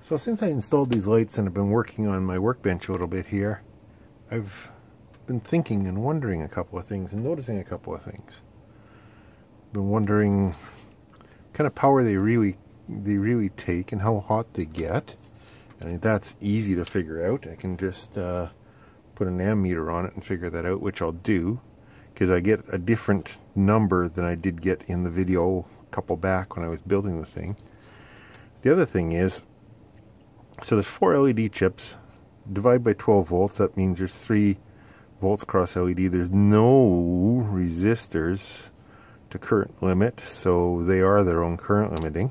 So since I installed these lights and have been working on my workbench a little bit here, I've been thinking and wondering a couple of things and noticing a couple of things. Been wondering what kind of power they really take and how hot they get. And that's easy to figure out. I can just put an ammeter on it and figure that out, which I'll do, because I get a different number than I did get in the video a couple back when I was building the thing. The other thing is, so there's 4 LED chips, divide by 12 volts, that means there's 3 volts across LED. There's no resistors to current limit, so they are their own current limiting,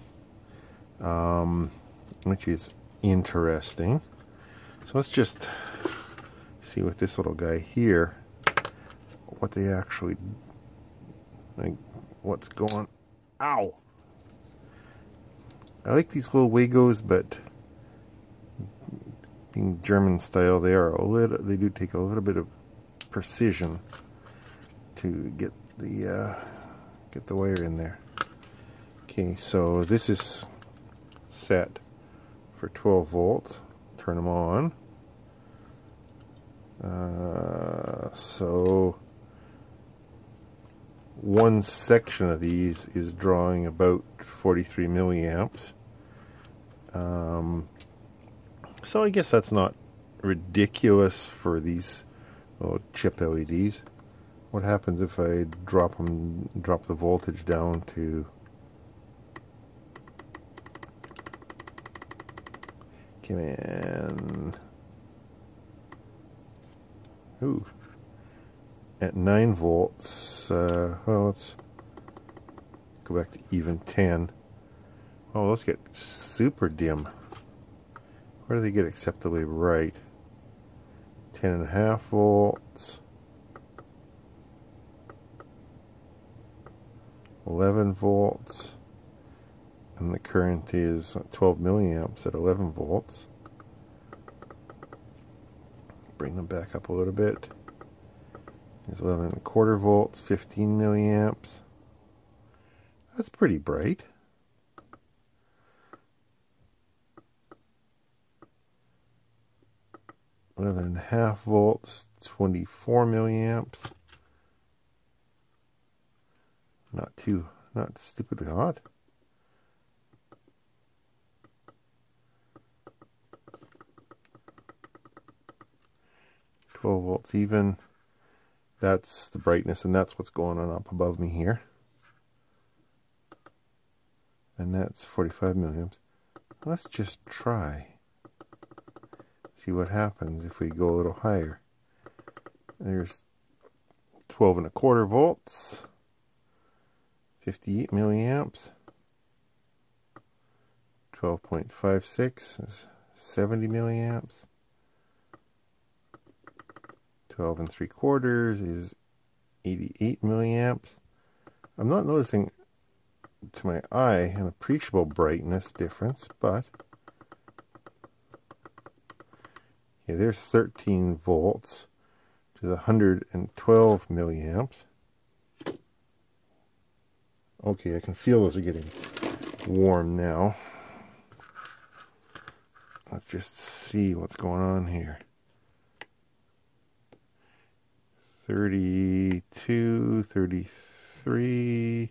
which is interesting. So let's just see with this little guy here what they actually, like, what's going. Ow! I like these little Wagos, but being German style, they do take a little bit of precision to get the wire in there. Okay, so this is set for 12 volts. Turn them on. So one section of these is drawing about 43 milliamps. So I guess that's not ridiculous for these little chip LEDs. What happens if I drop the voltage down to, come in, ooh, at 9 volts, well, let's go back to even 10. Oh, let's get super dim. Where do they get acceptably bright? 10.5 volts. 11 volts. And the current is 12 milliamps at 11 volts. Bring them back up a little bit. There's 11.25 volts, 15 milliamps. That's pretty bright. 11.5 volts, 24 milliamps. Not stupidly hot. $12 volts even. That's the brightness, and that's what's going on up above me here. And that's 45 milliamps. Let's just try. See what happens if we go a little higher. There's 12.25 volts, 58 milliamps. 12.56 is 70 milliamps. 12.75 is 88 milliamps. I'm not noticing, to my eye, an appreciable brightness difference, but yeah, there's 13 volts, which is 112 milliamps. Okay, I can feel those are getting warm now. Let's just see what's going on here. 32, 33.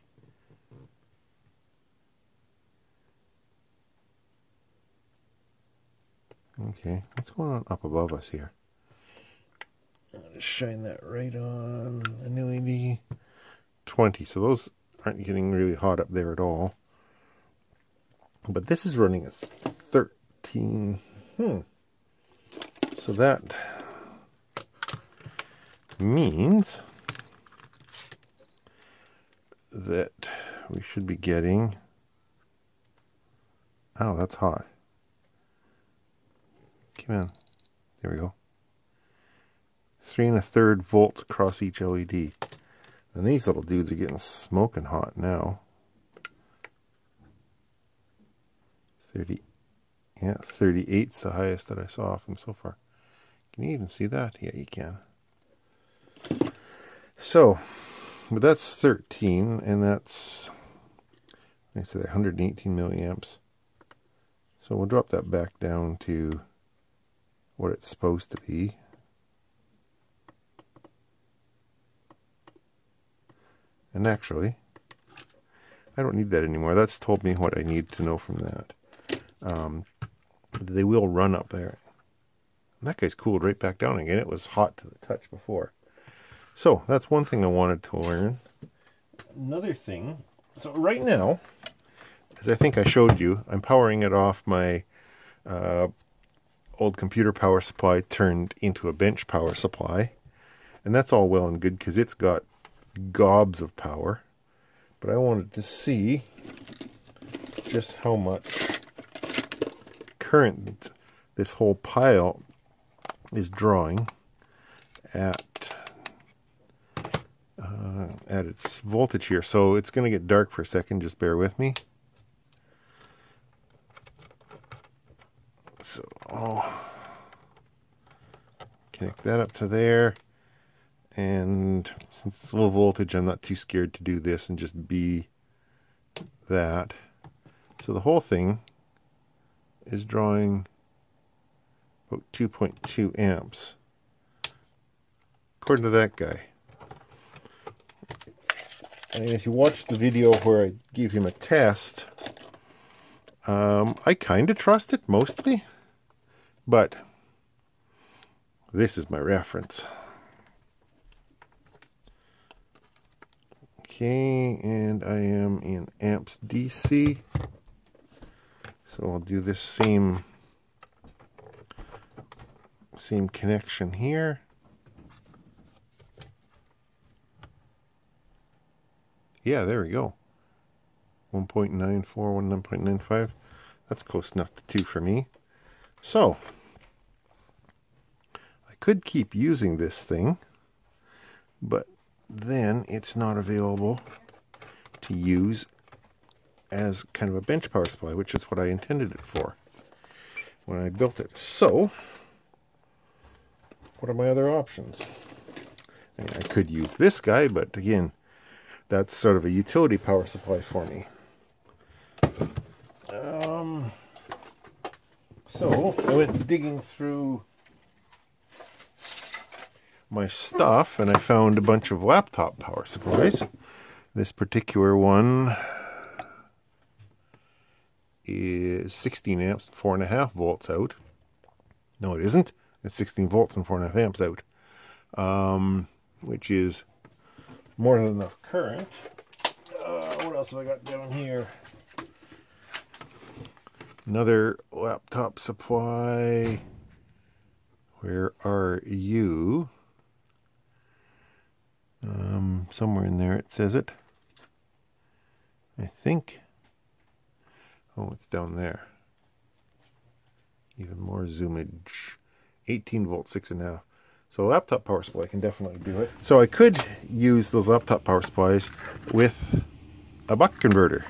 Okay, what's going on up above us here? I'll just shine that right on an LED. 20, so those aren't getting really hot up there at all. But this is running at 13. So that means that we should be getting, oh, that's hot. Come on, there we go. 3 1/3 volts across each LED. And these little dudes are getting smoking hot now. 30, yeah, 38's the highest that I saw from so far. Can you even see that? Yeah, you can. So, but that's 13, and that's, I said 118 milliamps. So we'll drop that back down to what it's supposed to be. And actually, I don't need that anymore. That's told me what I need to know from that. They will run up there. And that guy's cooled right back down again. It was hot to the touch before. So that's one thing I wanted to learn. Another thing, so right now, as I think I showed you, I'm powering it off my old computer power supply turned into a bench power supply. And that's all well and good because it's got gobs of power. But I wanted to see just how much current this whole pile is drawing at its voltage here. So it's going to get dark for a second, just bear with me. So I'll connect that up to there, and since it's low voltage, I'm not too scared to do this and just be that. So the whole thing is drawing about 2.2 amps according to that guy. And if you watched the video where I gave him a test, I kind of trust it mostly, but this is my reference. Okay, and I am in amps DC, so I'll do this same connection here. Yeah, there we go. 1.94, 1.95. That's close enough to 2 for me. So, I could keep using this thing, but then it's not available to use as kind of a bench power supply, which is what I intended it for when I built it. So, what are my other options? I mean, I could use this guy, but again, that's sort of a utility power supply for me. So I went digging through my stuff and I found a bunch of laptop power supplies. This particular one is 16 amps, 4.5 volts out. No, it isn't. It's 16 volts and 4.5 amps out, which is more than enough current. What else have I got down here? Another laptop supply. Where are you? Somewhere in there it says it. I think. Oh, it's down there. Even more zoomage. 18 volts, 6.5. So a laptop power supply can definitely do it. So I could use those laptop power supplies with a buck converter.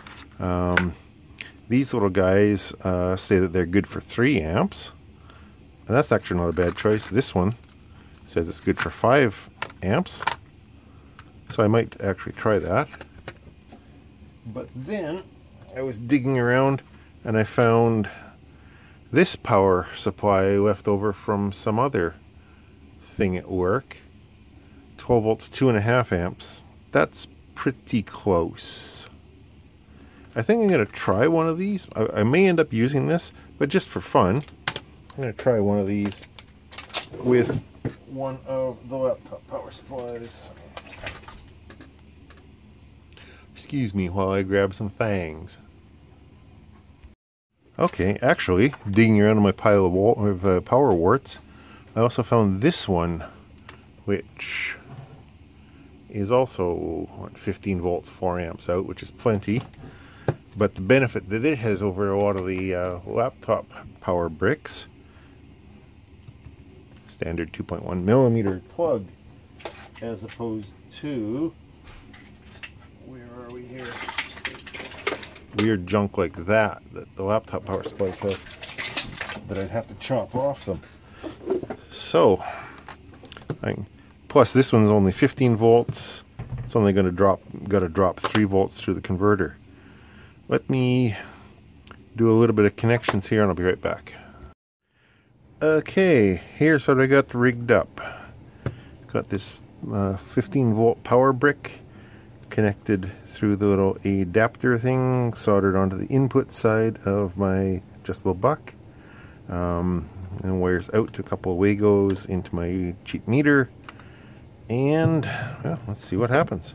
These little guys say that they're good for 3 amps. And that's actually not a bad choice. This one says it's good for 5 amps. So I might actually try that. But then I was digging around and I found this power supply left over from some other thing at work. 12 volts, 2.5 amps. That's pretty close. I think I'm going to try one of these. I may end up using this, but just for fun, I'm going to try one of these with one of the laptop power supplies. Excuse me while I grab some fangs. Okay, actually, digging around in my pile of power warts, I also found this one, which is also what, 15 volts, 4 amps out, which is plenty. But the benefit that it has over a lot of the laptop power bricks, standard 2.1 millimeter plug, as opposed to, where are we here? Weird junk like that the laptop power supplies have, that I'd have to chop off them. So, plus this one's only 15 volts. It's only going to drop 3 volts through the converter. Let me do a little bit of connections here and I'll be right back. Okay, here's what I got rigged up. Got this 15 volt power brick connected through the little adapter thing, soldered onto the input side of my adjustable buck, and wires out to a couple of Wagos into my cheap meter, and well, let's see what happens.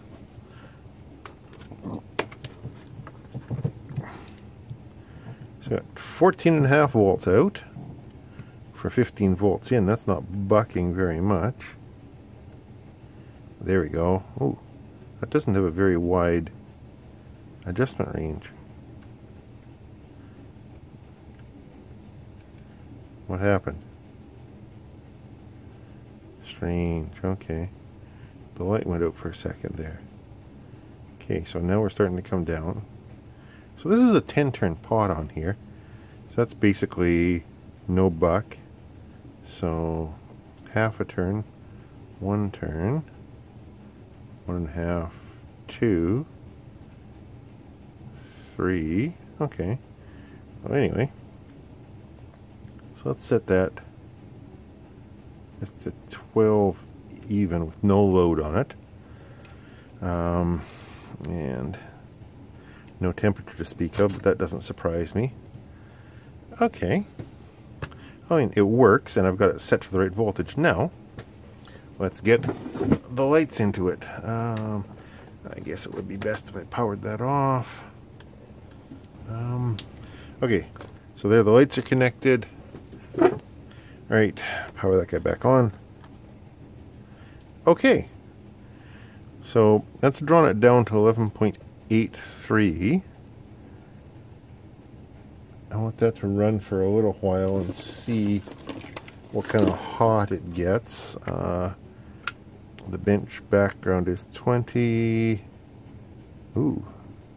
So got 14.5 volts out for 15 volts in. That's not bucking very much. There we go. Oh, that doesn't have a very wide adjustment range. What happened? Strange. Okay. The light went out for a second there. Okay, so now we're starting to come down. So this is a 10-turn pot on here. So that's basically no buck. So half a turn, 1 turn, 1.5, 2, 3. Okay. Well, anyway, so let's set that just to 12 even with no load on it, and no temperature to speak of, but that doesn't surprise me. Okay. I mean, it works, and I've got it set for the right voltage. Now, let's get the lights into it. I guess it would be best if I powered that off. Okay, so there the lights are connected. Alright, power that guy back on. Okay, so that's drawn it down to 11.83. I want that to run for a little while and see what kind of hot it gets. The bench background is 20. Ooh.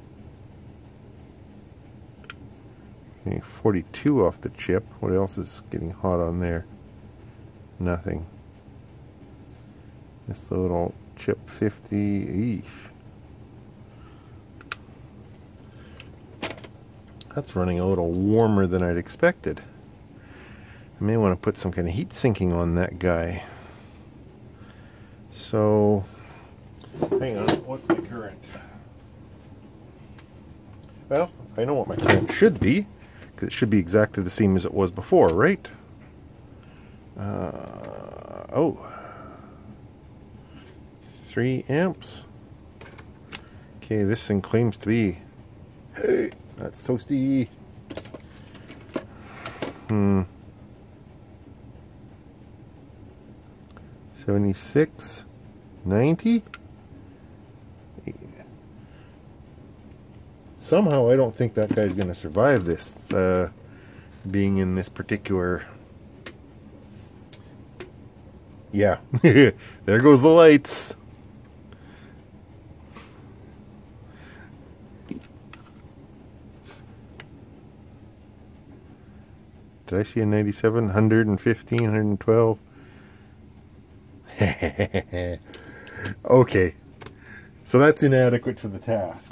Getting 42 off the chip. What else is getting hot on there? Nothing. Just a little chip 50. Eesh. That's running a little warmer than I'd expected. I may want to put some kind of heat sinking on that guy. So, hang on, what's my current? Well, I know what my current should be, because it should be exactly the same as it was before, right? Oh, 3 amps. Okay, this thing claims to be, hey, that's toasty. 76, 90. Somehow I don't think that guy's going to survive this, being in this particular... Yeah, there goes the lights. Did I see a 97, 115, 112? Okay, so that's inadequate for the task.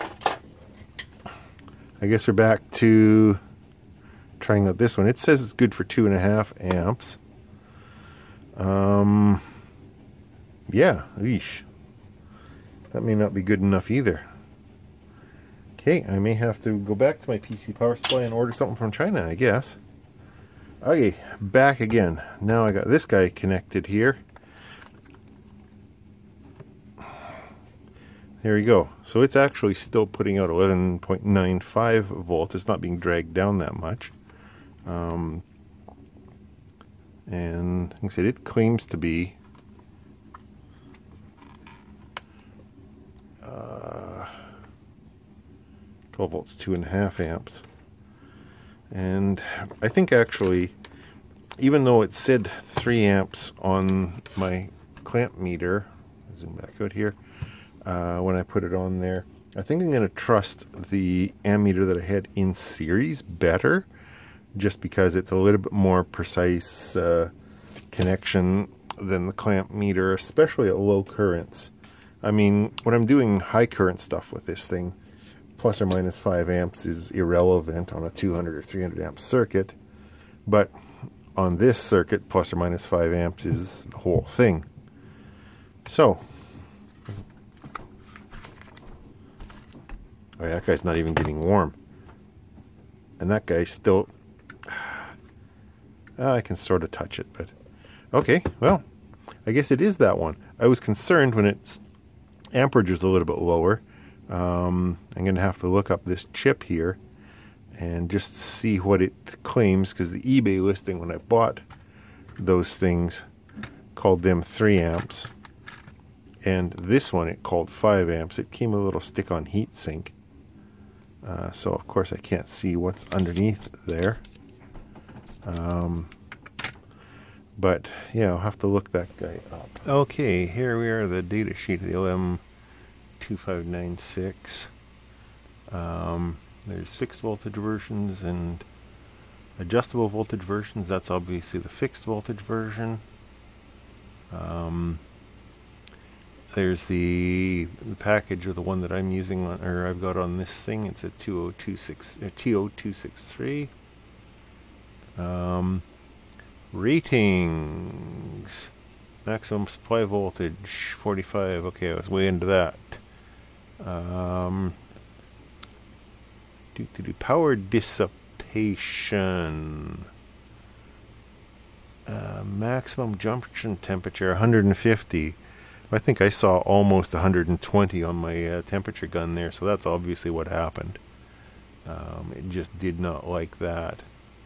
I guess we're back to trying out this one. It says it's good for 2.5 amps. Yeah, eesh. That may not be good enough either. Okay, I may have to go back to my PC power supply and order something from China, I guess. Okay, back again. Now I got this guy connected here. There we go. So it's actually still putting out 11.95 volts. It's not being dragged down that much. And like I said, it claims to be 12 volts, 2.5 amps. And I think actually, even though it said 3 amps on my clamp meter, zoom back out here, when I put it on there, I think I'm going to trust the ammeter that I had in series better, just because it's a little bit more precise connection than the clamp meter, especially at low currents. I mean, when I'm doing high current stuff with this thing, plus or minus 5 amps is irrelevant on a 200 or 300 amp circuit, but on this circuit, plus or minus 5 amps is the whole thing. So, oh yeah, that guy's not even getting warm. And that guy's still, I can sort of touch it, but okay, well, I guess it is that one. I was concerned when its amperage is a little bit lower. I'm going to have to look up this chip here and just see what it claims, because the eBay listing when I bought those things called them 3 amps, and this one it called 5 amps. It came a little stick-on heatsink, so of course I can't see what's underneath there. But yeah, I'll have to look that guy up. Okay, here we are, the data sheet of the LM2596. There's fixed voltage versions and adjustable voltage versions. That's obviously the fixed voltage version. There's the package, or the one that I'm using on, or I've got on this thing. It's a TO263. Ratings. Maximum supply voltage 45. Okay, I was way into that. Power dissipation. Maximum junction temperature 150. I think I saw almost 120 on my temperature gun there, so that's obviously what happened. It just did not like that.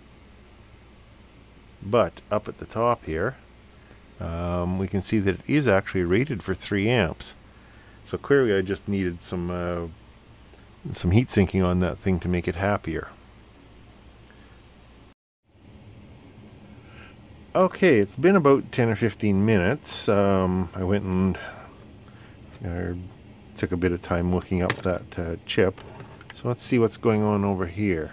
But up at the top here, we can see that it is actually rated for 3 amps. So clearly I just needed some heat sinking on that thing to make it happier. Okay, it's been about 10 or 15 minutes. I went and took a bit of time looking up that chip. So let's see what's going on over here.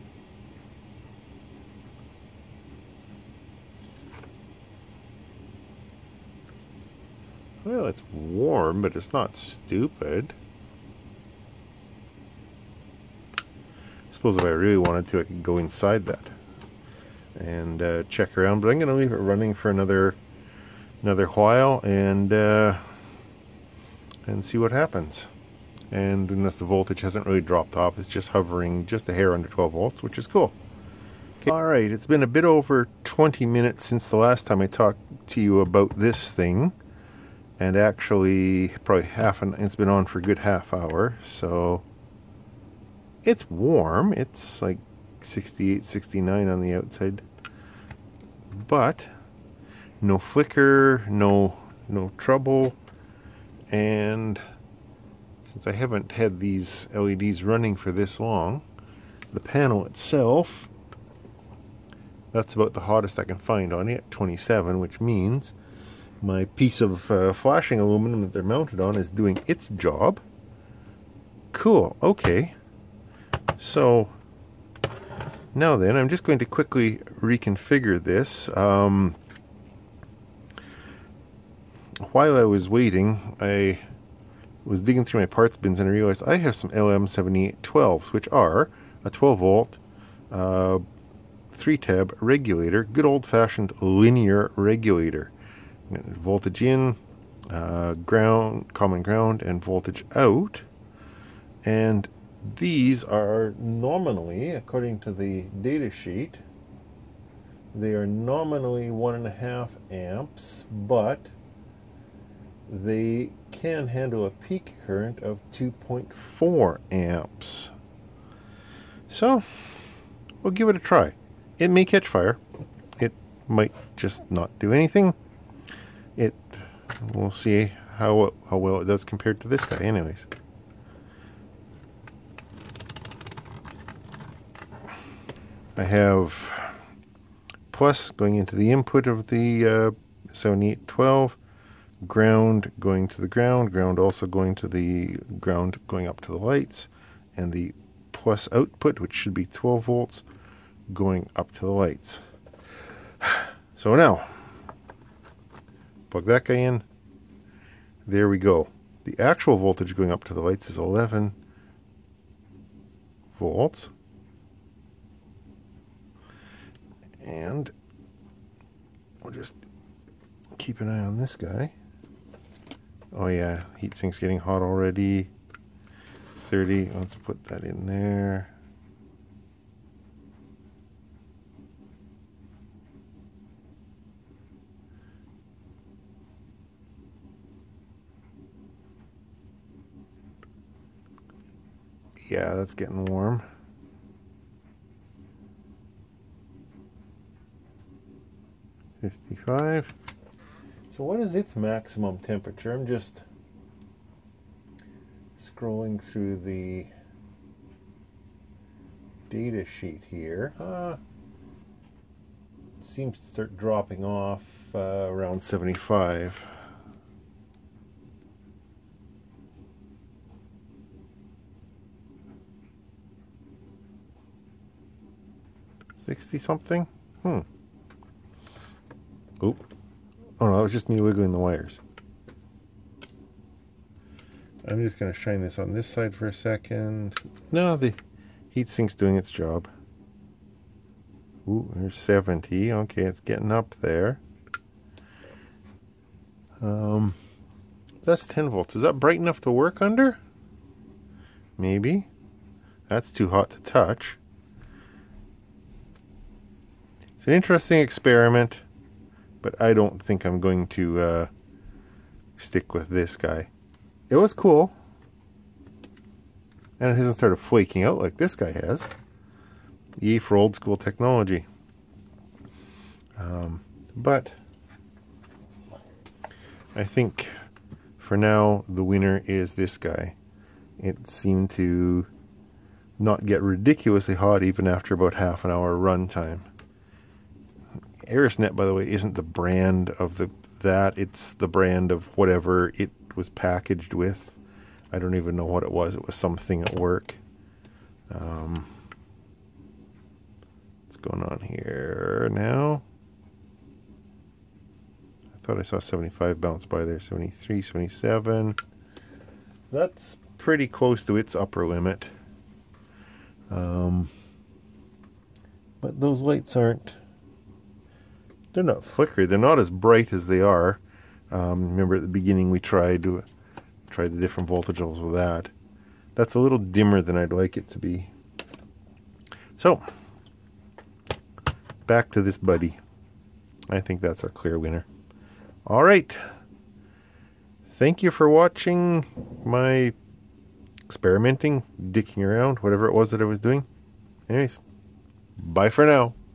Well, it's warm, but it's not stupid. I suppose if I really wanted to, I could go inside that and check around, but I'm going to leave it running for another while and see what happens. And unless the voltage hasn't really dropped off, it's just hovering just a hair under 12 volts, which is cool. Okay. Alright, it's been a bit over 20 minutes since the last time I talked to you about this thing, and actually probably it's been on for a good half hour, so it's warm. It's like 68, 69 on the outside, but no flicker, no trouble. And since I haven't had these LEDs running for this long, the panel itself, that's about the hottest I can find on it, 27, which means my piece of flashing aluminum that they're mounted on is doing its job. Cool, okay. So now then, I'm just going to quickly reconfigure this. While I was waiting, I was digging through my parts bins and I realized I have some LM7812s, which are a 12 volt 3-tab regulator, good old-fashioned linear regulator. Voltage in, ground, common ground, and voltage out. And these are nominally, according to the data sheet, they are nominally 1.5 amps, but they can handle a peak current of 2.4 amps. So, we'll give it a try. It may catch fire. It might just not do anything. We'll see how well it does compared to this guy anyways. I have plus going into the input of the 7812, ground going to the ground, ground also going to the ground going up to the lights, and the plus output, which should be 12 volts, going up to the lights. So now, plug that guy in. There we go. The actual voltage going up to the lights is 11. volts. And we'll just keep an eye on this guy. Oh yeah, heatsink's getting hot already. 30, let's put that in there. Yeah, that's getting warm. $55. So what is its maximum temperature? I'm just scrolling through the data sheet here. Seems to start dropping off around 75. $60 something? Oop. Oh no, that was just me wiggling the wires. I'm just going to shine this on this side for a second. No, the heatsink's doing its job. Ooh, there's 70. Okay, it's getting up there. That's 10 volts. Is that bright enough to work under? Maybe. That's too hot to touch. It's an interesting experiment, but I don't think I'm going to stick with this guy. It was cool, and it hasn't started flaking out like this guy has. Yay for old school technology. But I think for now the winner is this guy. It seemed to not get ridiculously hot even after about half an hour run time. Arisnet, by the way, isn't the brand of that. It's the brand of whatever it was packaged with. I don't even know what it was. It was something at work. What's going on here now? I thought I saw 75 bounce by there. 73, 77. That's pretty close to its upper limit. But those lights aren't... They're not flickering. They're not as bright as they are. Remember at the beginning we tried the different voltage levels with that. That's a little dimmer than I'd like it to be. So, back to this buddy. I think that's our clear winner. All right. Thank you for watching my experimenting, dicking around, whatever it was that I was doing. Anyways, bye for now.